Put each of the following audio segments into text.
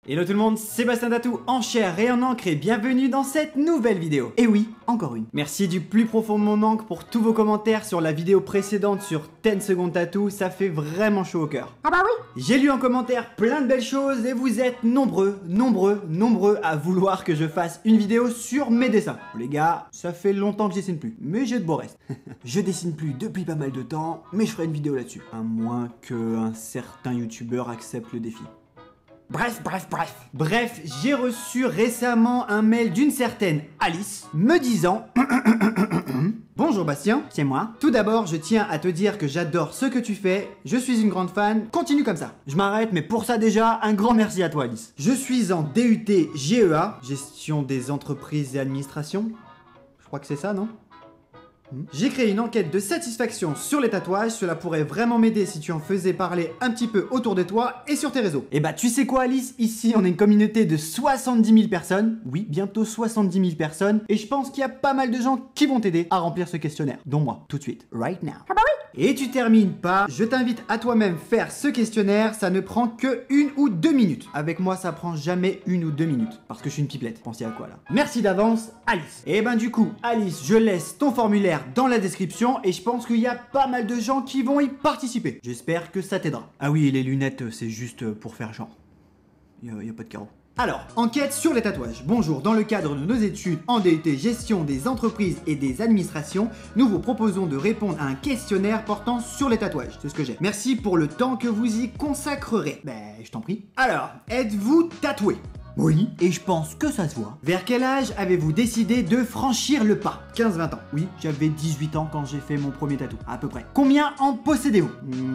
Hello tout le monde, Sébastien Tatou en chair et en encre et bienvenue dans cette nouvelle vidéo. Et oui, encore une. Merci du plus profond de mon encre pour tous vos commentaires sur la vidéo précédente sur 10 secondes tatou, ça fait vraiment chaud au cœur. Ah bah oui. J'ai lu en commentaire plein de belles choses et vous êtes nombreux à vouloir que je fasse une vidéo sur mes dessins. Les gars, ça fait longtemps que je dessine plus, mais j'ai de beaux restes. Je dessine plus depuis pas mal de temps, mais je ferai une vidéo là-dessus. À moins qu'un certain youtubeur accepte le défi. Bref, j'ai reçu récemment un mail d'une certaine Alice me disant Bonjour Bastien, c'est moi. Tout d'abord, je tiens à te dire que j'adore ce que tu fais, je suis une grande fan, continue comme ça. Je m'arrête, mais pour ça déjà, un grand merci à toi Alice. Je suis en DUT GEA, gestion des entreprises et administration. Je crois que c'est ça, non ? J'ai créé une enquête de satisfaction sur les tatouages, cela pourrait vraiment m'aider si tu en faisais parler un petit peu autour de toi et sur tes réseaux. Et bah tu sais quoi Alice, ici on est une communauté de 70 000 personnes, oui bientôt 70 000 personnes, et je pense qu'il y a pas mal de gens qui vont t'aider à remplir ce questionnaire, dont moi, tout de suite, right now. Ah bah oui. Et tu termines par, je t'invite à toi-même faire ce questionnaire, ça ne prend que 1 ou 2 minutes. Avec moi ça prend jamais 1 ou 2 minutes, parce que je suis une pipelette, pensez à quoi là. Merci d'avance Alice. Et ben du coup Alice, je laisse ton formulaire dans la description et je pense qu'il y a pas mal de gens qui vont y participer. J'espère que ça t'aidera. Ah oui, les lunettes, c'est juste pour faire genre. Il y a pas de carreau. Alors, enquête sur les tatouages. Bonjour, dans le cadre de nos études en DUT gestion des entreprises et des administrations, nous vous proposons de répondre à un questionnaire portant sur les tatouages. C'est ce que j'ai. Merci pour le temps que vous y consacrerez. Ben, je t'en prie. Alors, êtes-vous tatoué ? Oui, et je pense que ça se voit. Vers quel âge avez-vous décidé de franchir le pas ? 15-20 ans. Oui, j'avais 18 ans quand j'ai fait mon premier tatou, à peu près. Combien en possédez-vous ?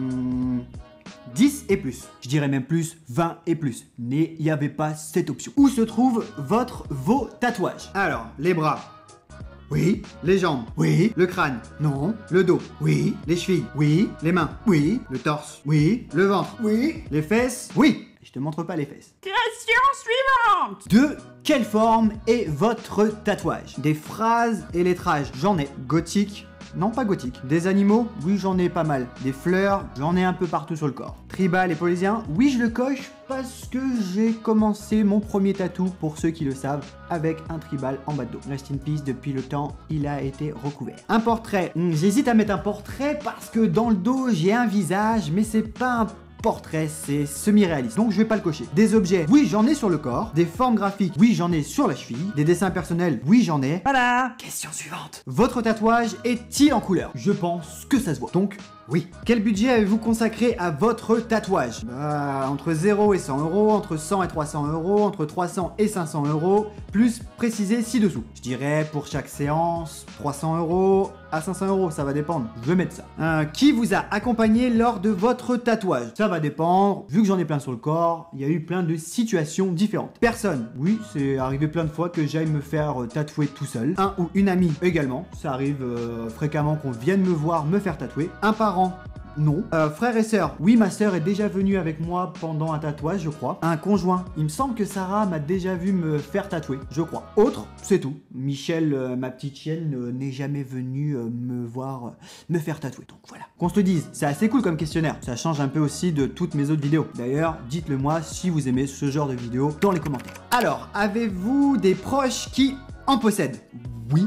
10 et plus. Je dirais même plus, 20 et plus. Mais il n'y avait pas cette option. Où se trouvent vos tatouages ? Alors, les bras. Oui. Les jambes. Oui. Le crâne. Non. Le dos. Oui. Les chevilles. Oui. Les mains. Oui. Le torse. Oui. Le ventre. Oui. Les fesses. Oui. Je te montre pas les fesses. Question suivante. De quelle forme est votre tatouage ? Des phrases et lettrages, j'en ai. Gothique ? Non, pas gothique. Des animaux ? Oui, j'en ai pas mal. Des fleurs ? J'en ai un peu partout sur le corps. Tribal et polysien ? Oui, je le coche parce que j'ai commencé mon premier tatou, pour ceux qui le savent, avec un tribal en bas de dos. Rest in peace, depuis le temps, il a été recouvert. Un portrait ? J'hésite à mettre un portrait parce que dans le dos, j'ai un visage, mais c'est pas un portrait, c'est semi-réaliste, donc je vais pas le cocher. Des objets, oui j'en ai sur le corps. Des formes graphiques, oui j'en ai sur la cheville. Des dessins personnels, oui j'en ai. Voilà. Question suivante. Votre tatouage est-il en couleur ? Je pense que ça se voit, donc oui. Quel budget avez-vous consacré à votre tatouage ? Entre 0 et 100 euros, entre 100 et 300 euros, entre 300 et 500 euros, plus précisé ci-dessous. Je dirais pour chaque séance, 300 euros à 500 euros, ça va dépendre. Je vais mettre ça. Qui vous a accompagné lors de votre tatouage ? Ça va dépendre. Vu que j'en ai plein sur le corps, il y a eu plein de situations différentes. Personne. Oui, c'est arrivé plein de fois que j'aille me faire tatouer tout seul. Un ou une amie également. Ça arrive fréquemment qu'on vienne me voir me faire tatouer. Un parent. Non. Frère et sœur. Oui, ma sœur est déjà venue avec moi pendant un tatouage, je crois. Un conjoint. Il me semble que Sarah m'a déjà vu me faire tatouer, je crois. Autre, c'est tout. Michel, ma petite chienne, n'est jamais venue me voir me faire tatouer. Donc voilà. Qu'on se le dise, c'est assez cool comme questionnaire. Ça change un peu aussi de toutes mes autres vidéos. D'ailleurs, dites-le moi si vous aimez ce genre de vidéos dans les commentaires. Alors, avez-vous des proches qui en possèdent ? Oui,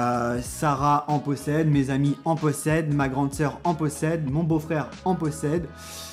Sarah en possède, mes amis en possèdent, ma grande sœur en possède, mon beau-frère en possède,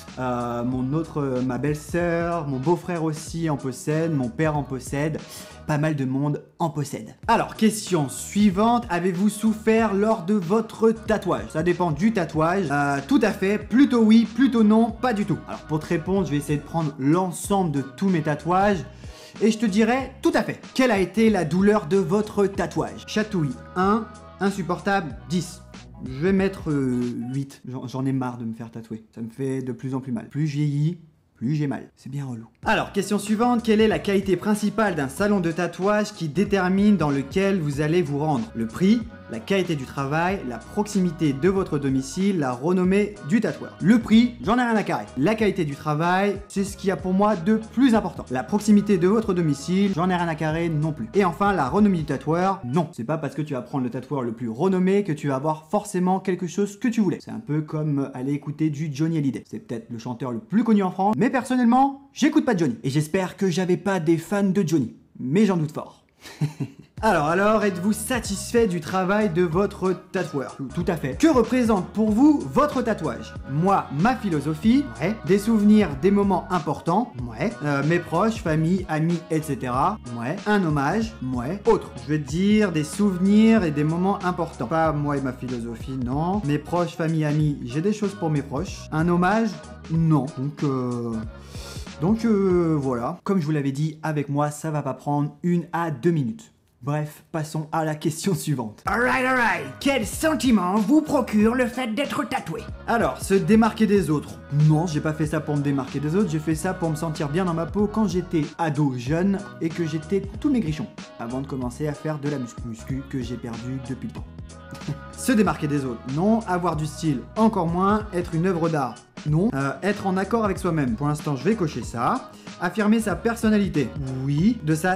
ma belle-sœur, mon beau-frère aussi en possède, mon père en possède, pas mal de monde en possède. Alors, question suivante, avez-vous souffert lors de votre tatouage ? Ça dépend du tatouage, tout à fait, plutôt oui, plutôt non, pas du tout. Alors pour te répondre, je vais essayer de prendre l'ensemble de tous mes tatouages. Et je te dirais tout à fait. Quelle a été la douleur de votre tatouage ? Chatouille 1, insupportable 10. Je vais mettre 8. J'en ai marre de me faire tatouer. Ça me fait de plus en plus mal. Plus je vieillis, plus j'ai mal. C'est bien relou. Alors, question suivante. Quelle est la qualité principale d'un salon de tatouage qui détermine dans lequel vous allez vous rendre ? Le prix ? la qualité du travail, la proximité de votre domicile, la renommée du tatoueur. Le prix, j'en ai rien à carrer. La qualité du travail, c'est ce qu'il y a pour moi de plus important. La proximité de votre domicile, j'en ai rien à carrer non plus. Et enfin, la renommée du tatoueur, non. C'est pas parce que tu vas prendre le tatoueur le plus renommé que tu vas avoir forcément quelque chose que tu voulais. C'est un peu comme aller écouter du Johnny Hallyday. C'est peut-être le chanteur le plus connu en France, mais personnellement, j'écoute pas Johnny. Et j'espère que j'avais pas des fans de Johnny. Mais j'en doute fort. Alors, êtes-vous satisfait du travail de votre tatoueur? Tout à fait. Que représente pour vous votre tatouage? Moi, ma philosophie, ouais. Des souvenirs, des moments importants, ouais. Mes proches, famille, amis, etc. Ouais. Un hommage, ouais. Autre. Je vais te dire des souvenirs et des moments importants. Pas moi et ma philosophie, non. Mes proches, famille, amis, j'ai des choses pour mes proches. Un hommage, non. Donc voilà. Comme je vous l'avais dit, avec moi, ça va pas prendre 1 à 2 minutes. Bref, passons à la question suivante. Alright. Quel sentiment vous procure le fait d'être tatoué? Alors, se démarquer des autres. Non, j'ai pas fait ça pour me démarquer des autres, j'ai fait ça pour me sentir bien dans ma peau quand j'étais ado jeune et que j'étais tout maigrichon, avant de commencer à faire de la muscu que j'ai perdu depuis le temps. Se démarquer des autres, non. Avoir du style, encore moins. Être une œuvre d'art, non. Être en accord avec soi-même, pour l'instant je vais cocher ça. Affirmer sa personnalité, oui. De la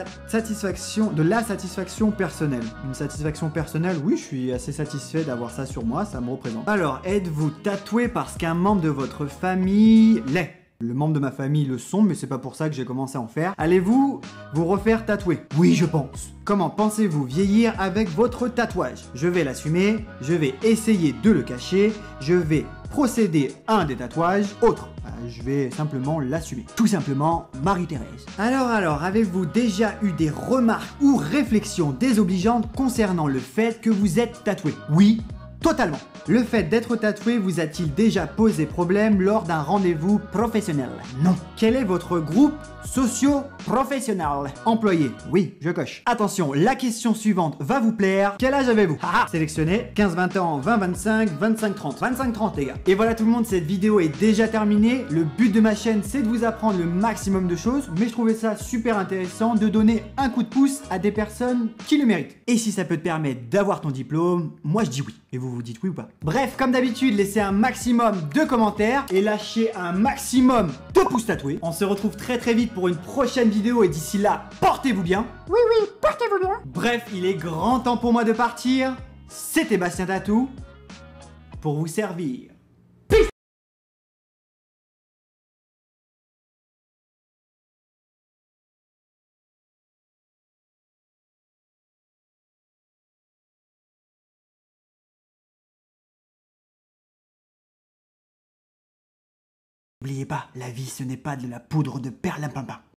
satisfaction personnelle. Une satisfaction personnelle, oui, je suis assez satisfait d'avoir ça sur moi, ça me représente. Alors, êtes-vous tatoué parce qu'un membre de votre famille l'est? Le membre de ma famille le sont, mais c'est pas pour ça que j'ai commencé à en faire. Allez-vous vous refaire tatouer? Oui, je pense. Comment pensez-vous vieillir avec votre tatouage? Je vais l'assumer, je vais essayer de le cacher, je vais procéder à un des tatouages autres. Je vais simplement l'assumer. Tout simplement, Marie-Thérèse. Alors, avez-vous déjà eu des remarques ou réflexions désobligeantes concernant le fait que vous êtes tatoué? Oui, totalement. Le fait d'être tatoué vous a-t-il déjà posé problème lors d'un rendez-vous professionnel? Non. Quel est votre groupe socio-professionnel? Employé? Oui, je coche. Attention, la question suivante va vous plaire. Quel âge avez-vous? Sélectionnez 15-20 ans, 20-25, 25-30. 25-30 les gars. Et voilà tout le monde, cette vidéo est déjà terminée. Le but de ma chaîne, c'est de vous apprendre le maximum de choses, mais je trouvais ça super intéressant de donner un coup de pouce à des personnes qui le méritent. Et si ça peut te permettre d'avoir ton diplôme, moi je dis oui. Et vous vous dites oui ou pas? Bref, comme d'habitude, laissez un maximum de commentaires et lâchez un maximum de pouces tatoués. On se retrouve très vite pour une prochaine vidéo et d'ici là, portez-vous bien. Oui, portez-vous bien. Bref, il est grand temps pour moi de partir. C'était Bastien Tatou pour vous servir. N'oubliez pas, la vie ce n'est pas de la poudre de perlimpinpin.